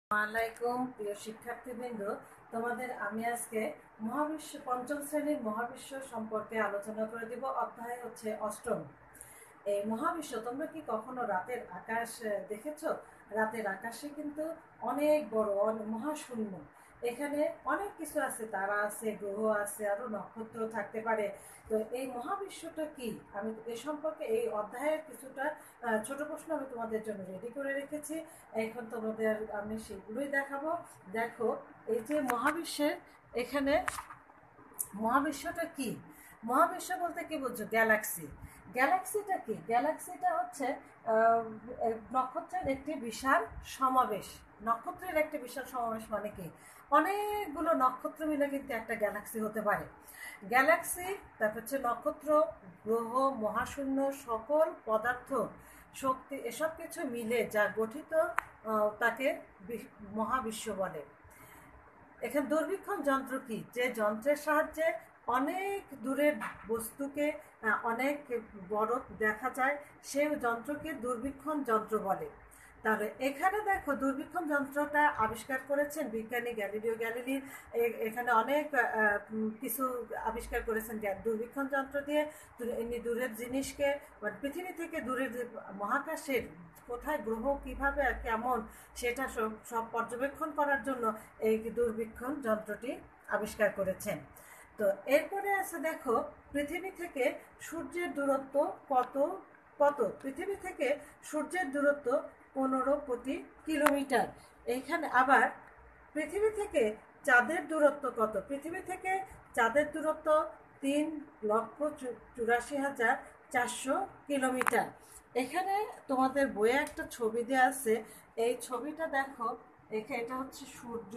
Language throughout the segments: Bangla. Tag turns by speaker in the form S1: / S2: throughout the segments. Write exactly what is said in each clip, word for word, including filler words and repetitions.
S1: আসসালামাইকুম প্রিয় শিক্ষার্থীবৃন্দ, তোমাদের আমি আজকে মহাবিশ্ব পঞ্চম শ্রেণীর মহাবিশ্ব সম্পর্কে আলোচনা করে দিব। অধ্যায় হচ্ছে অষ্টম। এই মহাবিশ্ব, তোমরা কি কখনো রাতের আকাশ দেখেছো? রাতের আকাশে কিন্তু অনেক বড় মহাশূন্য, এখানে অনেক কিছু আছে, তারা আছে, গ্রহ আছে, আরো নক্ষত্র থাকতে পারে। তো এই মহাবিশ্বটা কি, আমি এ সম্পর্কে এই অধ্যায়ের কিছুটা ছোট প্রশ্ন আমি তোমাদের জন্য রেডি করে রেখেছি। এখন তোমাদের আমি সেগুলোই দেখাবো। দেখো, এই যে মহাবিশ্বের এখানে মহাবিশ্বটা কি? মহাবিশ্ব বলতে কি বুঝছো? গ্যালাক্সি। গ্যালাক্সিটা কি? গ্যালাক্সিটা হচ্ছে নক্ষত্রের একটি বিশাল সমাবেশ। নক্ষত্রের একটি বিশাল সমাবেশ মানে কি? অনেকগুলো নক্ষত্র মিলে কিন্তু একটা গ্যালাক্সি হতে পারে। গ্যালাক্সি, তারপর হচ্ছে নক্ষত্র, গ্রহ, মহাশূন্য, সকল পদার্থ, শক্তি, এসব কিছু মিলে যা গঠিত তাকে মহাবিশ্ব বলে। এখানে দূরবীক্ষণ যন্ত্র কি? যে যন্ত্রের সাহায্যে অনেক দূরের বস্তুকে অনেক বড় দেখা যায়, সেই যন্ত্রকে দূরবীক্ষণ যন্ত্র বলে। তাহলে এখানে দেখো, দূরবীক্ষণ যন্ত্রটা আবিষ্কার করেছেন বিজ্ঞানী গ্যালিলিও গ্যালিলি। এখানে অনেক কিছু আবিষ্কার করেছেন দূরবীক্ষণ যন্ত্র দিয়ে। এমনি দূরের জিনিসকে, পৃথিবী থেকে দূরের মহাকাশের কোথায় গ্রহ কিভাবে কেমন, সেটা সব সব পর্যবেক্ষণ করার জন্য এই দূরবীক্ষণ যন্ত্রটি আবিষ্কার করেছেন। তো এরপরে আছে দেখো, পৃথিবী থেকে সূর্যের দূরত্ব কত কত পৃথিবী থেকে সূর্যের দূরত্ব পনেরো কোটি কিলোমিটার। এইখানে আবার পৃথিবী থেকে চাঁদের দূরত্ব কত? পৃথিবী থেকে চাঁদের দূরত্ব তিন লক্ষ চুরাশি হাজার চারশো কিলোমিটার। এখানে তোমাদের বইয়ে একটা ছবি দেওয়া আছে, এই ছবিটা দেখো। এখানে এটা হচ্ছে সূর্য,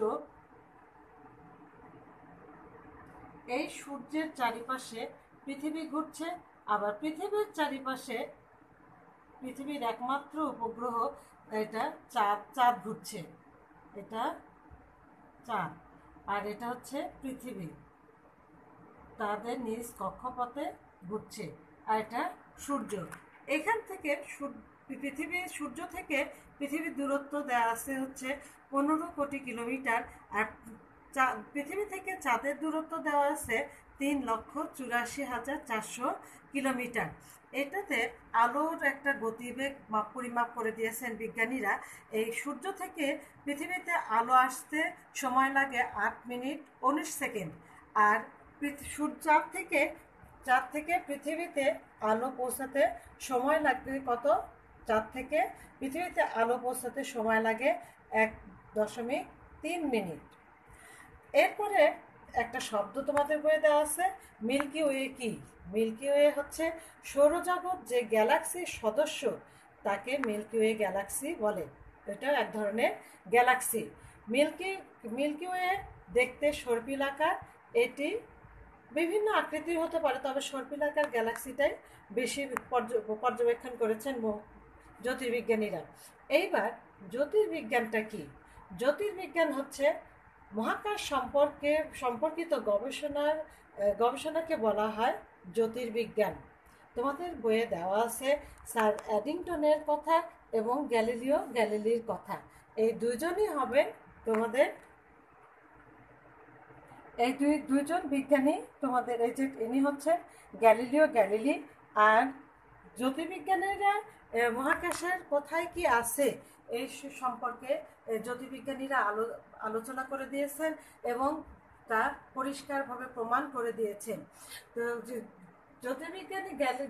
S1: এই সূর্যের চারিপাশে পৃথিবী ঘুরছে, আবার পৃথিবীর চারিপাশে পৃথিবীর একমাত্র উপগ্রহ এটা চাঁদ চাঁদ ঘুরছে। এটা চাঁদ, আর এটা হচ্ছে পৃথিবী, তাদের নিজ কক্ষপথে ঘুরছে। আর এটা সূর্য। এখান থেকে পৃথিবী, সূর্য থেকে পৃথিবীর দূরত্ব দেওয়া আছে হচ্ছে পনেরো কোটি কিলোমিটার। আর পৃথিবী থেকে চাঁদের দূরত্ব দেওয়া আছে তিন লক্ষ চুরাশি হাজার চারশো কিলোমিটার। এটাতে আলোর একটা গতিবেগ মাপ পরিমাপ করে দিয়েছেন বিজ্ঞানীরা। এই সূর্য থেকে পৃথিবীতে আলো আসতে সময় লাগে আট মিনিট উনিশ সেকেন্ড। আর চাঁদ থেকে চাঁদ থেকে পৃথিবীতে আলো পৌঁছাতে সময় লাগবে কত? চাঁদ থেকে পৃথিবীতে আলো পৌঁছাতে সময় লাগে এক দশমিক তিন মিনিট। এরপরে একটা শব্দ তোমাদের বইয়ে দেওয়া আছে, মিল্কি ওয়ে কি? মিল্কি ওয়ে হচ্ছে সৌরজগৎ যে গ্যালাক্সির সদস্য, তাকে মিল্কি ওয়ে গ্যালাক্সি বলে। এটা এক ধরনের গ্যালাক্সি। মিল্কি মিল্কি ওয়ে দেখতে সর্পিলাকার। এটি বিভিন্ন আকৃতির হতে পারে, তবে সর্পিলাকার গ্যালাক্সিটাই বেশি পর্যবেক্ষণ করেছেন জ্যোতির্বিজ্ঞানীরা। এইবার জ্যোতির্বিজ্ঞানটা কি? জ্যোতির্বিজ্ঞান হচ্ছে মহাকাশ সম্পর্কে সম্পর্কিত গবেষণার গবেষণাকে বলা হয় জ্যোতির্বিজ্ঞান। তোমাদের বইয়ে দেওয়া আছে স্যার এডিংটনের কথা এবং গ্যালিলিও গ্যালিলির কথা। এই দুইজনই হবে তোমাদের, এই দুই দুইজন বিজ্ঞানী তোমাদের, এই যে ইনি হচ্ছে গ্যালিলিও গ্যালিলি। আর জ্যোতির্বিজ্ঞানীরা মহাকাশের কোথায় কি আছে এই সম্পর্কে জ্যোতির্বিজ্ঞানীরা আলো আলোচনা করে দিয়েছেন এবং তা পরিষ্কারভাবে প্রমাণ করে দিয়েছেন। তো জ্যোতির্বিজ্ঞানী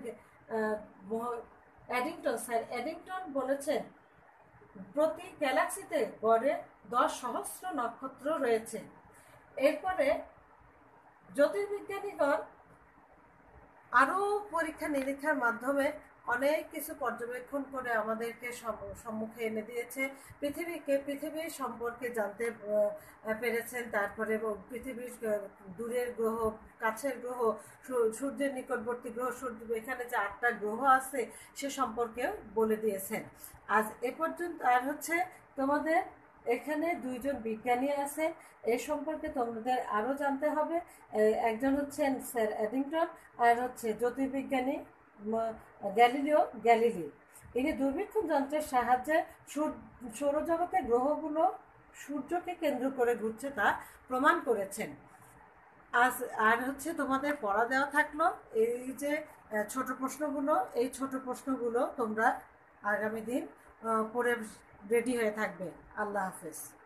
S1: এডিংটন, স্যার এডিংটন বলেছেন প্রতি গ্যালাক্সিতে গড়ে দশ সহস্র নক্ষত্র রয়েছে। এরপরে জ্যোতির্বিজ্ঞানীগণ আরও পরীক্ষা নিরীক্ষার মাধ্যমে অনেক কিছু পর্যবেক্ষণ করে আমাদেরকে সম্মুখে এনে দিয়েছে। পৃথিবীকে পৃথিবীর সম্পর্কে জানতে পেরেছেন। তারপরে পৃথিবীর দূরের গ্রহ, কাছের গ্রহ, সূর্যের নিকটবর্তী গ্রহ, সূর্য, এখানে যে আটটা গ্রহ আছে সে সম্পর্কেও বলে দিয়েছেন। আজ এ পর্যন্ত। আর হচ্ছে তোমাদের এখানে দুইজন বিজ্ঞানী আছে, এই সম্পর্কে তোমাদের আরও জানতে হবে। একজন হচ্ছেন স্যার এডিংটন, আর হচ্ছে জ্যোতির্বিজ্ঞানী গ্যালিলিও গ্যালিলি। ইনি দূরবীক্ষণ যন্ত্রের সাহায্যে সৌরজগতের গ্রহগুলো সূর্যকে কেন্দ্র করে ঘুরছে তা প্রমাণ করেছেন। আজ আর হচ্ছে তোমাদের পড়া দেওয়া থাকলো এই যে ছোট প্রশ্নগুলো, এই ছোট প্রশ্নগুলো তোমরা আগামী দিন পড়ে রেডি হয়ে থাকবে। আল্লাহ হাফেজ।